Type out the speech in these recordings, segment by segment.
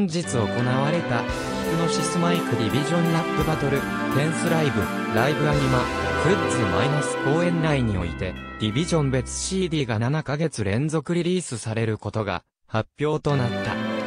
本日行われた、ヒプノシスマイクディビジョンラップバトル、テンスライブアニマ、フッズ-公演内において、ディビジョン別 CD が7ヶ月連続リリースされることが、発表となった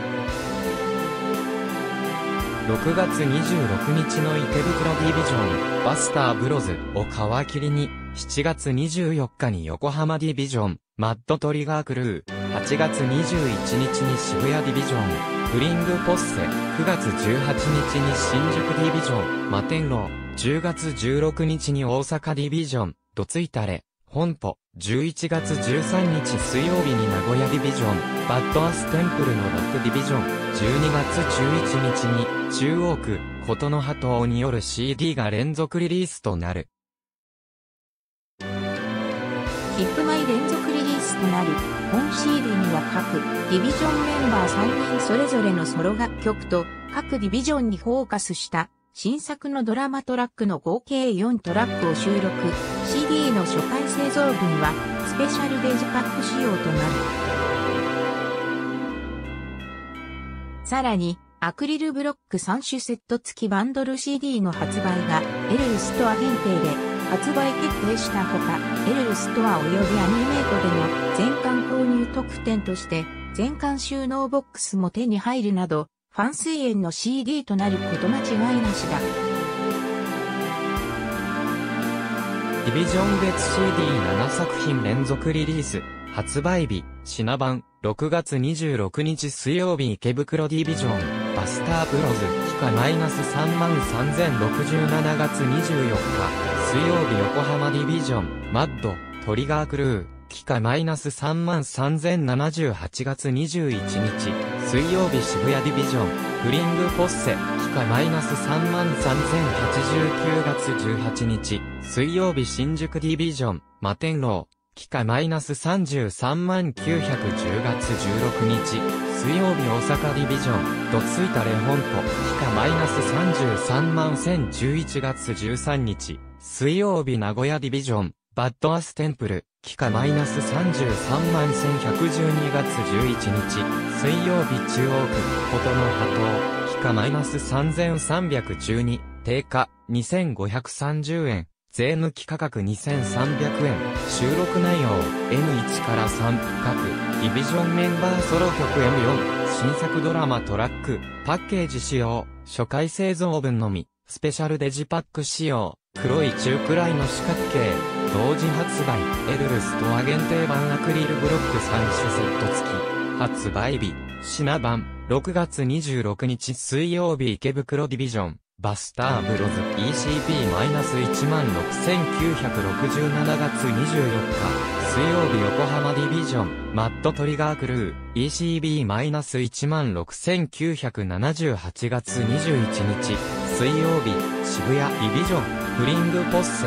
。6月26日の池袋ディビジョン、バスターブロズを皮切りに、7月24日に横浜ディビジョン、マッドトリガークルー、8月21日に渋谷ディビジョン、フリングポッセ、9月18日に新宿ディビジョン、摩天楼、10月16日に大阪ディビジョン、どついたれ、本舗、11月13日水曜日に名古屋ディビジョン、バッドアステンプルのロックディビジョン、12月11日に中央区、琴の葉島による CD が連続リリースとなる。 ヒップマイ連続リリースとなる本 CD には各ディビジョンメンバー3人それぞれのソロ楽曲と各ディビジョンにフォーカスした新作のドラマトラックの合計4トラックを収録。CD の初回製造分はスペシャルデジパック仕様となる。さらにアクリルブロック3種セット付きバンドル CD の発売がエルルストア限定で発売決定したほか、エルルストア及びアニメートでの全巻購入特典として全巻収納ボックスも手に入るなど、ファン水炎の CD となること間違いなしだ。 ディビジョン別 CD7 作品連続リリース、発売日、品番、6月26日水曜日池袋ディビジョン、バスターブロズ、期間-33,067月24日、水曜日横浜ディビジョン、マッド、トリガークルー、期間-33,078月21日、水曜日渋谷ディビジョン、フリングポッセ、期間-33,089月18日、水曜日新宿ディビジョン、摩天楼、期間-33,910月16日、水曜日大阪ディビジョン、どついたれ本舗、期間-33,111月13日、水曜日名古屋ディビジョン、バッドアステンプル、期間-33,112月11日、水曜日中央区、琴の葉島、期間-3,312、定価、2,530円。税抜き価格2,300円。収録内容、M1 から3、各、ディビジョンメンバーソロ曲 M4、新作ドラマトラック、パッケージ仕様、初回製造分のみ、スペシャルデジパック仕様、黒い中くらいの四角形、同時発売、エルルストア限定版アクリルブロック3種セット付き、発売日、品番、6月26日水曜日池袋ディビジョン、バスターブロズ ECP-11967 月24日、水曜日横浜ディビジョン、マッドトリガークルー ECB-16978 月21日、水曜日渋谷ディビジョン、フリングポッセ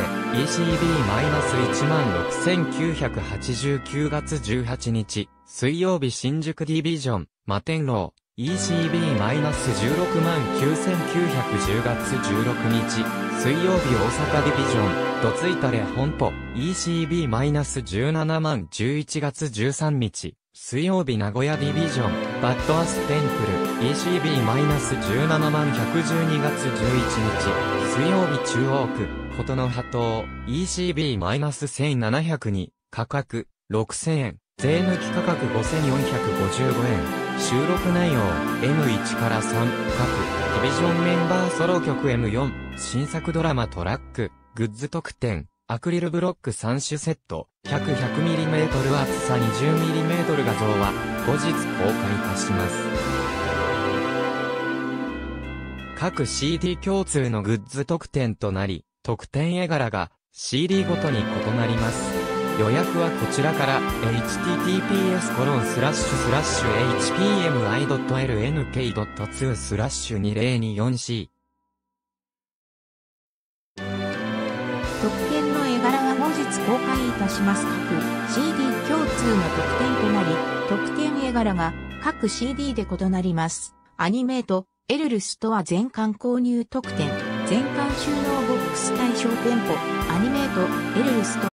ECB-16989 月18日、水曜日新宿ディビジョン、摩天楼、ECB-169,910 月16日、水曜日大阪ディビジョン、どついたれ本舗、ECB-170,011 月13日、水曜日名古屋ディビジョン、バッドアステンプル、ECB-171,112 月11日、水曜日中央区、琴の葉島、ECB-1,702、価格、6,000円、税抜き価格 5,455 円。収録内容、M1 から3、各、ディビジョンメンバーソロ曲 M4、新作ドラマトラック、グッズ特典、アクリルブロック3種セット、100mm 厚さ 20mm 画像は、後日公開いたします。各 CD 共通のグッズ特典となり、特典絵柄が CD ごとに異なります。予約はこちらから https://hpmi.lnk.2/2024C 特典の絵柄が後日公開いたします。各 CD 共通の特典となり、特典絵柄が各 CD で異なります。アニメート、エルルストア全巻購入特典、全巻収納ボックス対象店舗、アニメート、エルルスト